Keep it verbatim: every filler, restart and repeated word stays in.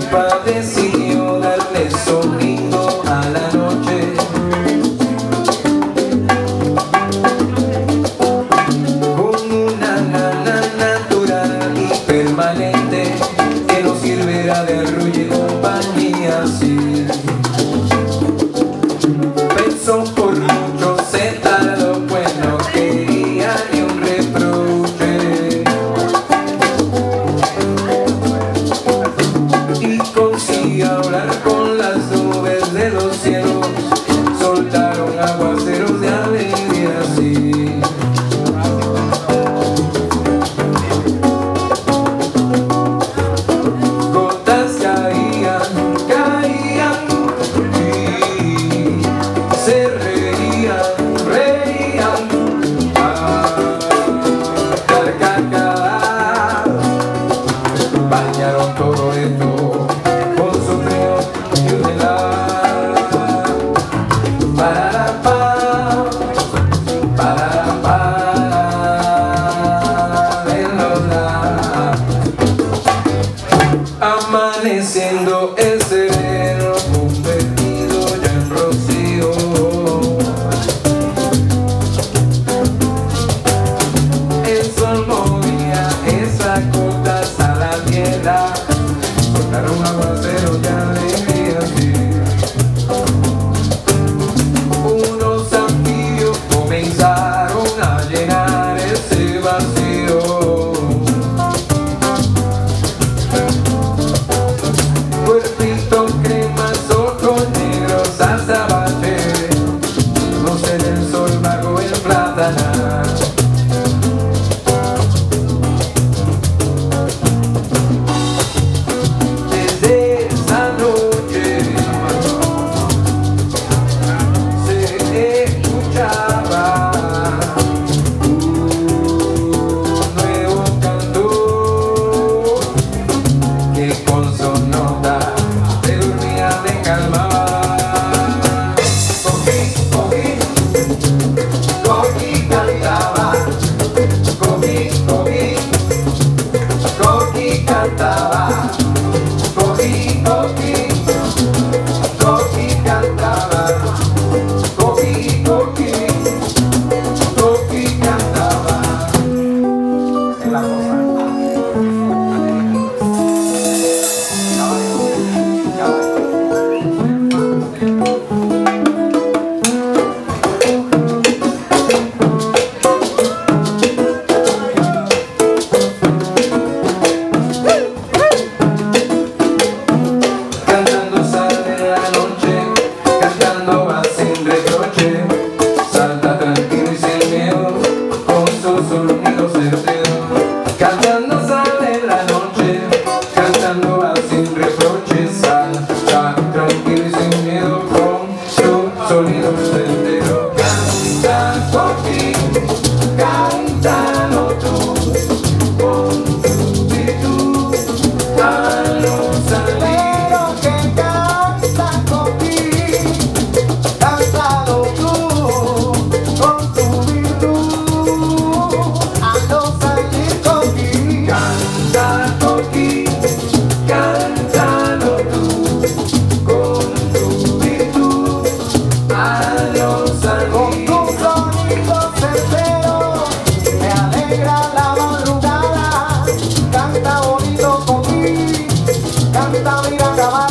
papá decidió darle sonido a la noche. Con una nana natural y permanente que no sirviera de arrullo y compañía así. Pensó por mucho, se tardó, pues no quería ni un reproche. Y consiguió hablar con las nubes de los cielos, soltaron aguaceros de alegría así. Gotas caían, caían y se reían, reían a carcajadas. Bañaron todo esto con su frío y humedad. Pararapá, pararapá, en los lados. Amaneciendo el sereno convertido ya en rocío. El sol movía esas gotas a la tierra, soltaron aguaceros de alegría así. Unos anfibios comenzaron a llenar ese vacío. Cuerpito cremas, ojos negros, azabache, luces del sol bajo el platanar. Desde esa noche se escuchaba un nuevo canto que con su nota te dormía, te calmaba. Coqui, coqui, coqui cantaba. Coqui, coqui, coqui cantaba. Coqui, coqui, coqui cantaba. Coqui, coqui, coqui cantaba. Es la cosa. Cantando sale la noche, cantando va sin reproche, salta tranquilo y sin miedo, con su sonido certero. Cantando sale la noche, cantando va sin reproche, salta tranquilo y sin miedo, con su sonido certero. Canta coqui, cántalo tú, con tu virtud, a lo salir. Canta coqui, cántalo tú, con tu virtud, hazlo salir. Con tu sonido certero me alegra la madrugada. Canta bonito coqui, canta mira caballo.